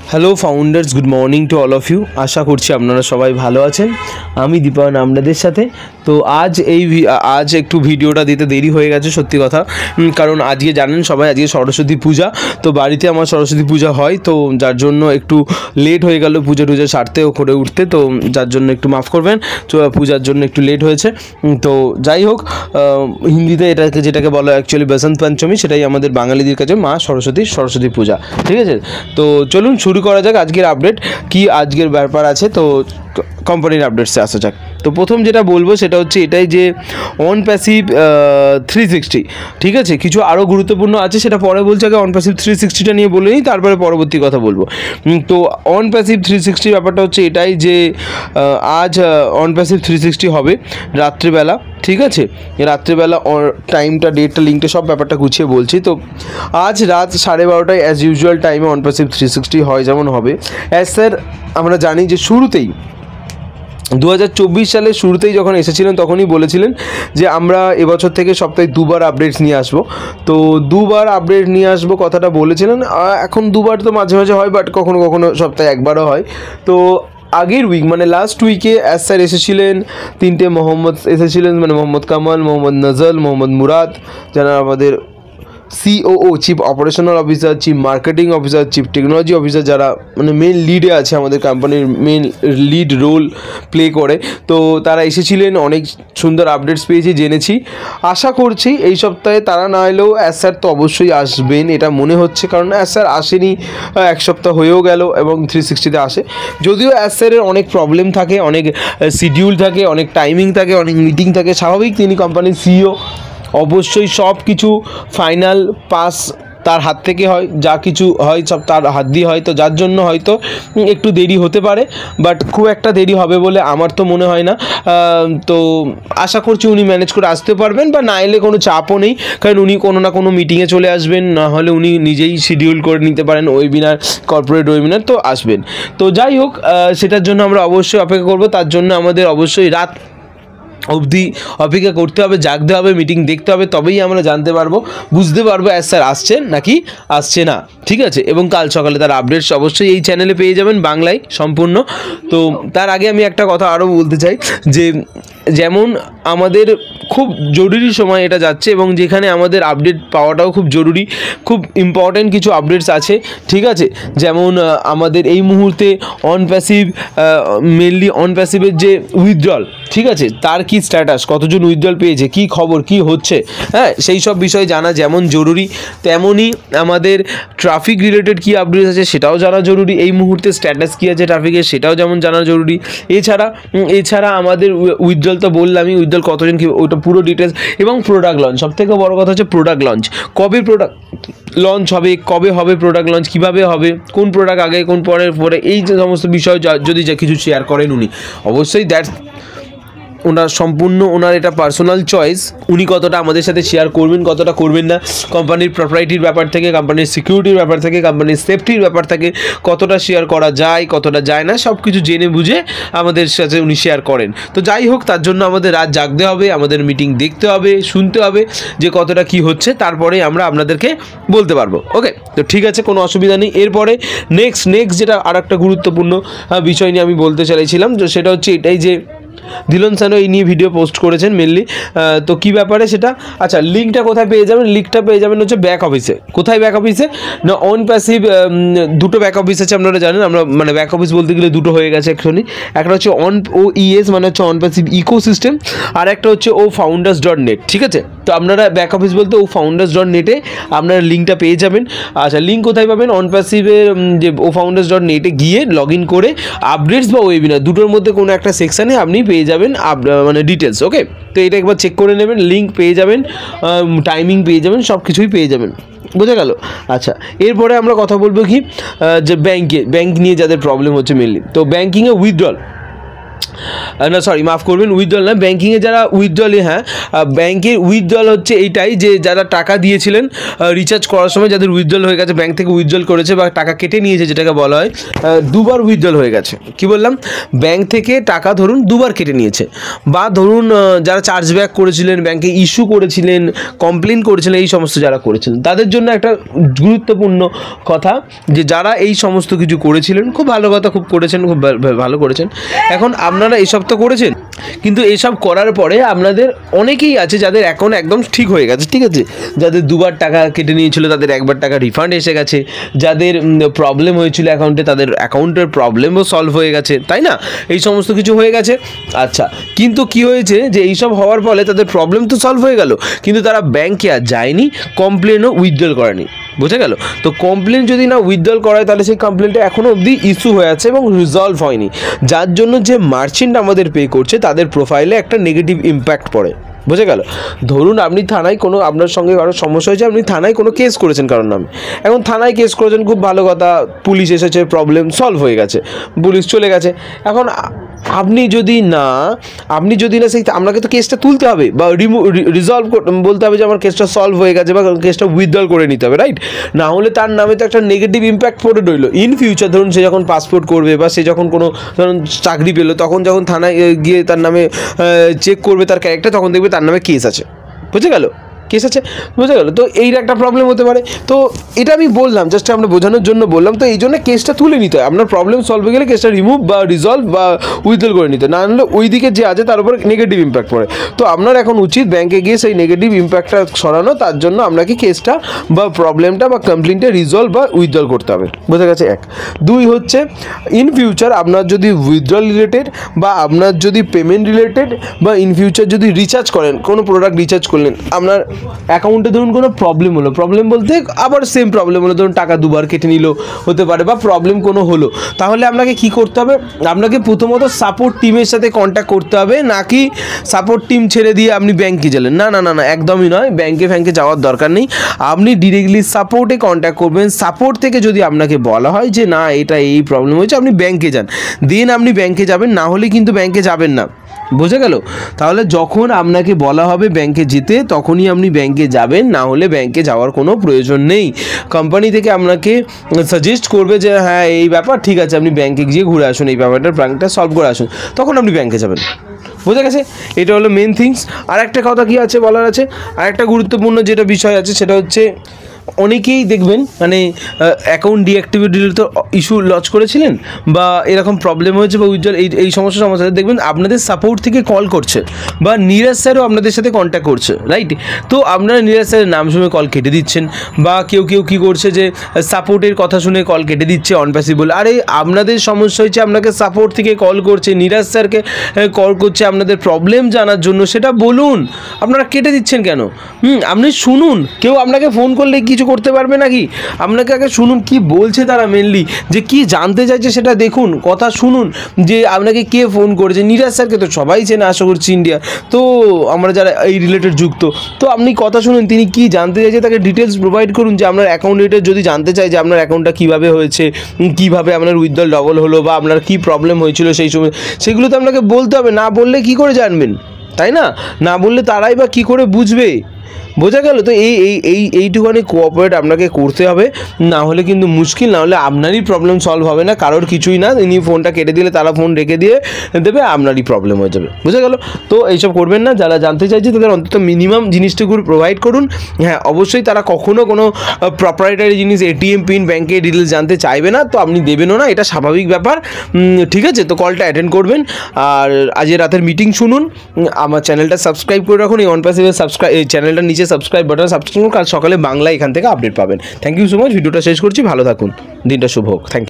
Hello founders, good morning to all of you. আশা করছি আপনারা সবাই ভালো আছেন। আমি দীপায়ন আপনাদের সাথে। তো আজ একটু ভিডিওটা দিতে দেরি হয়ে গেছে, সত্যি কথা। কারণ আজকে জানেন সবাই, আজকে সরস্বতী পূজা। তো বাড়িতে আমার সরস্বতী পূজা হয়, তো যার জন্য একটু লেট হয়ে গেল পূজা টুজা সারতে ও করে উঠতে। তো যার জন্য একটু মাফ করবেন, পূজার জন্য একটু লেট হয়েছে। তো যাই হোক, হিন্দিতে যেটাকে বলা অ্যাকচুয়ালি বসন্ত পঞ্চমী, সেটাই আমাদের বাঙালিদের কাছে মা সরস্বতী পূজা। ঠিক আছে, তো চলুন শুরু করা যাক আজকের আপডেট। কি আজকের ব্যাপার আছে, তো কোম্পানির আপডেটসে আসা যাক। তো প্রথম যেটা বলবো সেটা হচ্ছে এটাই যে অন প্যাসিভ 360, ঠিক আছে। কিছু আরও গুরুত্বপূর্ণ আছে, সেটা পরে বলছে। আগে অন প্যাসিভ 360টা নিয়ে বলে নিই, তারপরে পরবর্তী কথা বলবো। তো অন প্যাসিভ 360 ব্যাপারটা হচ্ছে এটাই যে আজ অন প্যাসিভ 360 হবে রাত্রিবেলা, ঠিক আছে। রাত্রিবেলা টাইমটা, ডেটটা, লিঙ্কটা সব ব্যাপারটা গুছিয়ে বলছি। তো আজ রাত 12:30টায় অ্যাজ ইউজুয়াল টাইমে অন প্যাসিভ 360 হয়, যেমন হবে। স্যার আমরা জানি যে শুরুতেই 2024 সালের শুরুতেই যখন এসেছিলেন তখনই বলেছিলেন যে আমরা এবছর থেকে সপ্তাহে 2বার আপডেটস নিয়ে আসবো। তো 2বার আপডেট নিয়ে আসবো কথাটা বলেছিলেন। এখন 2বার তো মাঝে মাঝে হয়, বাট কখনো কখনো সপ্তাহে 1বারও হয়। তো আগের উইক মানে লাস্ট উইকে স্যার এসেছিলেন, 3টে মোহাম্মদ এসেছিলেন, মানে মোহাম্মদ কামাল, মোহাম্মদ নজল, মোহাম্মদ মুরাদ, যারা আমাদের COO, chief operational officer, chief marketing officer, chief technology officer, যারা মানে মেন লিডে আছে, আমাদের কোম্পানির মেন লিড রোল প্লে করে। তো তারা এসেছিলেন, অনেক সুন্দর আপডেটস পেয়েছি, জেনেছি। আশা করছি এই সপ্তাহে তারা না এলেও স্যার তো অবশ্যই আসবেন, এটা মনে হচ্ছে। কারণ স্যার আসেনি, 1 সপ্তাহ হয়েও গেল এবং 360তে আসে। যদিও স্যারের অনেক প্রবলেম থাকে, অনেক শিডিউল থাকে, অনেক টাইমিং থাকে, অনেক মিটিং থাকে, স্বাভাবিক। তিনি কোম্পানির CEO, অবশ্যই সব কিছু ফাইনাল পাস তার হাত থেকে হয়, যা কিছু হয় সব তার হাত দিয়ে হয়। তো যার জন্য হয়তো একটু দেরি হতে পারে, বাট খুব একটা দেরি হবে বলে আমার তো মনে হয় না। তো আশা করছি উনি ম্যানেজ করে আসতে পারবেন, বা না এলে কোনো চাপও নেই, কারণ উনি কোনো না কোনো মিটিংয়ে চলে আসবেন, না হলে উনি নিজেই শিডিউল করে নিতে পারেন ওয়েবিনার, কর্পোরেট ওয়েবিনার, তো আসবেন। তো যাই হোক, সেটার জন্য আমরা অবশ্যই অপেক্ষা করব। তার জন্য আমাদের অবশ্যই রাত অবধি অপেক্ষা করতে হবে, জাগতে হবে, মিটিং দেখতে হবে, তবেই আমরা জানতে পারবো, বুঝতে পারবো স্যার আসছেন নাকি আসছে না, ঠিক আছে। এবং কাল সকালে তার আপডেটস অবশ্যই এই চ্যানেলে পেয়ে যাবেন, বাংলায় সম্পূর্ণ। তো তার আগে আমি একটা কথা আরও বলতে চাই, যে যেমন আমাদের খুব জরুরি সময় এটা যাচ্ছে, এবং যেখানে আমাদের আপডেট পাওয়াটাও খুব জরুরি, খুব ইম্পর্ট্যান্ট কিছু আপডেটস আছে, ঠিক আছে। যেমন আমাদের এই মুহূর্তে অন প্যাসিভ, মেনলি অন প্যাসিভের যে উইথড্রল, ঠিক আছে, তার কি স্ট্যাটাস, কতজন উইথড্রল পেয়েছে, কি খবর, কি হচ্ছে, হ্যাঁ, সেই সব বিষয় জানা যেমন জরুরি, তেমনই আমাদের ট্রাফিক রিলেটেড কি আপডেট আছে সেটাও জানা জরুরি। এই মুহূর্তে স্ট্যাটাস কী আছে ট্রাফিকের, সেটাও যেমন জানা জরুরি। এছাড়া আমাদের উইথড্রল তো বললামই, উইথড্রল কতজন, কি, ওইটা পুরো ডিটেলস। এবং প্রোডাক্ট লঞ্চ, সবথেকে বড় কথা হচ্ছে প্রোডাক্ট লঞ্চ। কবে প্রোডাক্ট লঞ্চ হবে, কবে হবে প্রোডাক্ট লঞ্চ, কীভাবে হবে, কোন প্রোডাক্ট আগে, কোন পরে, এই যে সমস্ত বিষয় যদি যা কিছু শেয়ার করেন উনি, অবশ্যই দ্যাটস ওনার সম্পূর্ণ, ওনার এটা পার্সোনাল চয়েস। উনি কতটা আমাদের সাথে শেয়ার করবেন, কতটা করবেন না, কোম্পানির প্রপার্টির ব্যাপার থেকে, কোম্পানির সিকিউরিটির ব্যাপার থেকে, কোম্পানির সেফটির ব্যাপার থেকে কতটা শেয়ার করা যায়, কতটা যায় না, সব কিছু জেনে বুঝে আমাদের সাথে উনি শেয়ার করেন। তো যাই হোক, তার জন্য আমাদের রাত জাগতে হবে, আমাদের মিটিং দেখতে হবে, শুনতে হবে যে কতটা কি হচ্ছে, তারপরে আমরা আপনাদেরকে বলতে পারবো। ওকে, তো ঠিক আছে, কোনো অসুবিধা নেই। এরপরে নেক্সট যেটা আর একটা গুরুত্বপূর্ণ বিষয় নিয়ে আমি বলতে চাইছিলাম, যে সেটা হচ্ছে এটাই যে দিলন স্যারও এই নিয়ে ভিডিও পোস্ট করেছেন মেনলি। তো কী ব্যাপারে সেটা, আচ্ছা, লিঙ্কটা কোথায় পেয়ে যাবেন? লিঙ্কটা পেয়ে যাবেন হচ্ছে ব্যাক অফিসে। কোথায় ব্যাক অফিসে? না, অন প্যাসিভ দুটো ব্যাক অফিস আছে, আপনারা জানেন। আমরা মানে ব্যাক অফিস বলতে গেলে দুটো হয়ে গেছে অ্যাকচুয়ালি। একটা হচ্ছে OES, মানে হচ্ছে অন প্যাসিভ ইকোসিস্টেম, আর একটা হচ্ছে founders.net, ঠিক আছে। তো আপনারা ব্যাক অফিস বলতে founders.net-এ আপনারা লিঙ্কটা পেয়ে যাবেন। আচ্ছা, লিঙ্ক কোথায় পাবেন? অন প্যাসিভের যে founders.net-এ গিয়ে লগ ইন করে আপডেটস বা ওয়েবিনার দুটোর মধ্যে কোনো একটা সেকশানে আপনি পেয়ে যাবেন মানে ডিটেলস। ওকে, তো এটা একবার চেক করে নেবেন, লিঙ্ক পেয়ে যাবেন, টাইমিং পেয়ে যাবেন, সব কিছুই পেয়ে যাবেন। বোঝা গেল? আচ্ছা, এরপরে আমরা কথা বলবো কি, যে ব্যাংক নিয়ে যাদের প্রবলেম হচ্ছে মেনলি। তো ব্যাঙ্কিংয়ে উইথড্রল, না সরি মাফ করবেন, উইথড্রল না, ব্যাঙ্কিংয়ে যারা উইথড্রলই, হ্যাঁ ব্যাঙ্কের উইথড্রল হচ্ছে এইটাই যে যারা টাকা দিয়েছিলেন রিচার্জ করার সময়, যাদের উইথড্রল হয়ে গেছে, ব্যাঙ্ক থেকে উইথড্রল করেছে বা টাকা কেটে নিয়েছে যেটাকে বলা হয়, দুবার উইথড্রল হয়ে গেছে, কি বললাম, ব্যাঙ্ক থেকে টাকা ধরুন দুবার কেটে নিয়েছে, বা ধরুন যারা চার্জব্যাক করেছিলেন, ব্যাঙ্কে ইস্যু করেছিলেন, কমপ্লেন করেছিলেন, এই সমস্ত যারা করেছিলেন তাদের জন্য একটা গুরুত্বপূর্ণ কথা যে যারা এই সমস্ত কিছু করেছিলেন, খুব ভালো কথা, খুব করেছেন, খুব ভালো করেছেন। এখন আপনারা এইসব তো করেছেন, কিন্তু এইসব করার পরে আপনাদের অনেকেই আছে যাদের অ্যাকাউন্ট একদম ঠিক হয়ে গেছে, ঠিক আছে, যাদের দুবার টাকা কেটে নিয়েছিল তাদের একবার টাকা রিফান্ড এসে গেছে, যাদের প্রবলেম হয়েছিল অ্যাকাউন্টে তাদের অ্যাকাউন্টের প্রবলেমও সলভ হয়ে গেছে, তাই না, এই সমস্ত কিছু হয়ে গেছে। আচ্ছা, কিন্তু কি হয়েছে যে এইসব হওয়ার ফলে তাদের প্রবলেম তো সলভ হয়ে গেল, কিন্তু তারা ব্যাঙ্কে আর যায়নি, কমপ্লেনও উইথড্রল করেনি, বোঝা গেল। তো কমপ্লেন যদি না উইথড্রল করায় তাহলে সেই কমপ্লেনটা এখনও অবধি ইস্যু হয়ে আছে এবং রিজলভ হয়নি, যার জন্য যে মার্চেন্ট আমাদের পে করছে তাদের প্রোফাইলে একটা নেগেটিভ ইম্প্যাক্ট পড়ে, বোঝা গেল। ধরুন আপনি থানায় কোনো, আপনার সঙ্গে কারো সমস্যা হয়েছে, আপনি থানায় কোনো কেস করেছেন কারোর নামে, এখন থানায় কেস করেছেন, খুব ভালো কথা, পুলিশ এসেছে, প্রবলেম সলভ হয়ে গেছে, পুলিশ চলে গেছে, এখন আপনি যদি না সেই, আপনাকে তো কেসটা তুলতে হবে বা রিজলভ বলতে হবে যে আমার কেসটা সলভ হয়ে গেছে বা কেসটা উইথড্রল করে নিতে হবে, রাইট, না হলে তার নামে তো একটা নেগেটিভ ইম্প্যাক্ট পড়ে রইল। ইন ফিউচার ধরুন সে যখন পাসপোর্ট করবে বা সে যখন কোনো ধরুন চাকরি পেলো, তখন যখন থানায় গিয়ে তার নামে চেক করবে তার ক্যারেক্টার, তখন দেখবে তার নামে কেস আছে, বুঝে গেল, কেস আছে, বোঝা গেল। তো এইর একটা প্রবলেম হতে পারে, তো এটা আমি বললাম জাস্ট আমরা বোঝানোর জন্য বললাম। তো এই জন্য কেসটা তুলে নিতে হয়, আপনার প্রবলেম সলভ হয়ে গেলে কেসটা রিমুভ বা রিজলভ বা উইথড্রল করে নিতে, না হলে ওই দিকে যে আছে তার উপর নেগেটিভ ইম্প্যাক্ট পড়ে। তো আপনার এখন উচিত ব্যাঙ্কে গিয়ে সেই নেগেটিভ ইম্প্যাক্টটা সরানো, তার জন্য আপনাকে কেসটা বা প্রবলেমটা বা কমপ্লেনটা রিজলভ বা উইথড্রল করতে হবে, বোঝা গেছে। এক, দুই হচ্ছে ইন ফিউচার আপনার যদি উইথড্রল রিলেটেড বা আপনার যদি পেমেন্ট রিলেটেড বা ইন ফিউচার যদি রিচার্জ করেন, কোনো প্রোডাক্ট রিচার্জ করলেন, আপনার অ্যাকাউন্টে ধরুন কোনো প্রবলেম হলো, প্রবলেম বলতে আবার সেম প্রবলেম হলো, ধরুন টাকা দুবার কেটে নিল হতে পারে বা প্রবলেম কোনো হলো, তাহলে আপনাকে কি করতে হবে, আপনাকে প্রথমত সাপোর্ট টিমের সাথে কন্ট্যাক্ট করতে হবে, নাকি সাপোর্ট টিম ছেড়ে দিয়ে আপনি ব্যাঙ্কে গেলেন, না না না না একদমই নয়, ব্যাঙ্কে যাওয়ার দরকার নেই, আপনি ডিরেক্টলি সাপোর্টে কন্ট্যাক্ট করবেন। সাপোর্ট থেকে যদি আপনাকে বলা হয় যে না এটা এই প্রবলেম হয়েছে, আপনি ব্যাঙ্কে যান, দেন আপনি ব্যাঙ্কে যাবেন, না হলে কিন্তু ব্যাঙ্কে যাবেন না, বোঝা গেল। তাহলে যখন আপনাকে বলা হবে ব্যাঙ্কে যেতে তখনই আপনি ব্যাঙ্কে যাবেন, না হলে ব্যাঙ্কে যাওয়ার কোনো প্রয়োজন নেই। কোম্পানি থেকে আপনাকে সাজেস্ট করবে যে হ্যাঁ এই ব্যাপার ঠিক আছে, আপনি ব্যাঙ্কে গিয়ে ঘুরে আসুন, এই ব্যাপারটা সলভ করে আসুন, তখন আপনি ব্যাঙ্কে যাবেন, বোঝা গেছে। এটা হলো মেন থিংস। আর একটা কথা কি আছে বলার আছে, আর একটা গুরুত্বপূর্ণ যেটা বিষয় আছে সেটা হচ্ছে অনেকেই দেখবেন মানে অ্যাকাউন্ট ডিঅ্যাক্টিভেট তো ইস্যু লঞ্চ করেছিলেন বা এরকম প্রবলেম হয়েছে বা উজ্জ্বল এই সমস্যা দেখবেন আপনাদের সাপোর্ট থেকে কল করছে বা নীরাজ স্যারও আপনাদের সাথে কন্ট্যাক্ট করছে, রাইট। তো আপনারা নীরাজ স্যারের নাম শুনে কল কেটে দিচ্ছেন, বা কেউ কী করছে যে সাপোর্টের কথা শুনে কল কেটে দিচ্ছে অনপ্যাসিবল। আরে আপনাদের সমস্যা হয়েছে, আপনাকে সাপোর্ট থেকে কল করছে, নীরাজ স্যারকে কল করছে আপনাদের প্রবলেম জানার জন্য, সেটা বলুন, আপনারা কেটে দিচ্ছেন কেন? আপনি শুনুন, কেউ আপনাকে ফোন করলে কিছু করতে পারবে নাকি? আপনাকে আগে শুনুন কি বলছে তারা, মেনলি যে কি জানতে চাইছে সেটা দেখুন, কথা শুনুন, যে আপনাকে কে ফোন করেছে। নীরাজ স্যারকে তো সবাই চেনে আশা করছি ইন্ডিয়া, তো আমরা যারা এই রিলেটেড যুক্ত, তো আপনি কথা শুনুন তিনি কি জানতে চাইছে, তাকে ডিটেলস প্রোভাইড করুন যে আপনার অ্যাকাউন্ট রিলেটেড যদি জানতে চাই যে আপনার অ্যাকাউন্টটা কীভাবে হয়েছে, কীভাবে আপনার উইথড্রল ডবল হলো বা আপনার কী প্রবলেম হয়েছিল সেই সময়, সেগুলো তো আপনাকে বলতে হবে, না বললে কী করে জানবেন, তাই না? না বললে তারাই বা কী করে বুঝবে, বোঝা গেল। তো এইটুখানি কোঅপারেট আপনাকে করতে হবে, না হলে কিন্তু মুশকিল, না হলে আপনারই প্রবলেম সলভ হবে না, কারোর কিছুই না। ইনি ফোনটা কেটে দিলে তারা ফোন রেখে দিয়ে দেবে, আপনারই প্রবলেম হয়ে যাবে, বুঝা গেল। তো এইসব করবেন না, যারা জানতে চাইছে তাদের অন্তত মিনিমাম জিনিসটুকু প্রোভাইড করুন। হ্যাঁ অবশ্যই তারা কখনও কোনো প্রপার্টারি জিনিস এটিএম পিন ব্যাঙ্কের ডিটেলস জানতে চাইবে না, তো আপনি দেবেনও না, এটা স্বাভাবিক ব্যাপার, ঠিক আছে। তো কলটা অ্যাটেন্ড করবেন, আর আজ রাতের মিটিং শুনুন, আমার চ্যানেলটা সাবস্ক্রাইব করে রাখুন, এই অনপ্যাসিভের এই চ্যানেলটার নিচে সাবস্ক্রাইব বাটন সাবস্ক্রাইব করুন, কাল সকালে বাংলা এখান থেকে আপডেট পাবেন। থ্যাংক ইউ সো মাচ, ভিডিওটা শেষ করছি, ভালো থাকুন, দিনটা শুভ হোক, থ্যাংক ইউ।